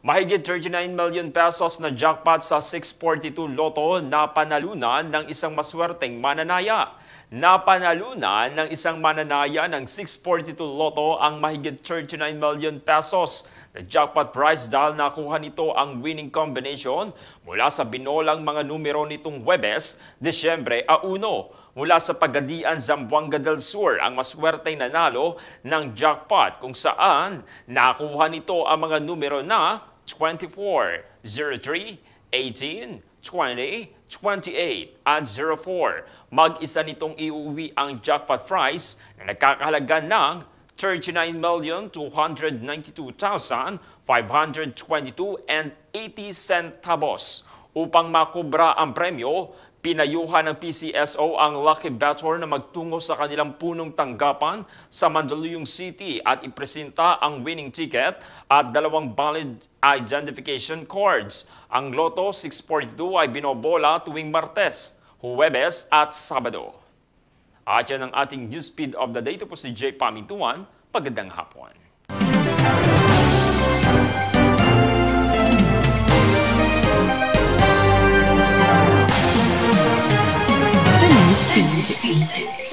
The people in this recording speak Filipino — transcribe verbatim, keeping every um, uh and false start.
Mahigit thirty-nine million pesos na jackpot sa six forty-two Lotto na panalunan ng isang maswerteng mananaya. Napanalunan ng isang mananaya ng six forty-two Lotto ang mahigit thirty-nine million pesos na jackpot prize dahil nakuha nito ang winning combination mula sa binolang mga numero nitong Huwebes, Disyembre uno. Mula sa Pagadian, Zamboanga del Sur ang maswerteng nanalo ng jackpot kung saan nakuha nito ang mga numero na twenty-four, zero three, eighteen, twenty, twenty-eight at zero four. Mag-isa nitong iuwi ang jackpot prize na nagkakahalaga ng thirty-nine million two hundred ninety-two thousand five hundred twenty-two and eighty centavos. Upang makubra ang premyo, pinayuhan ng P C S O ang lucky better na magtungo sa kanilang punong tanggapan sa Mandaluyong City at ipresenta ang winning ticket at dalawang valid identification cards. Ang Lotto six forty-two ay binobola tuwing Martes, Huwebes at Sabado. At yan ang ating news speed of the day. Ito po si J. Pamintuan. Pagandang hapon. Feed.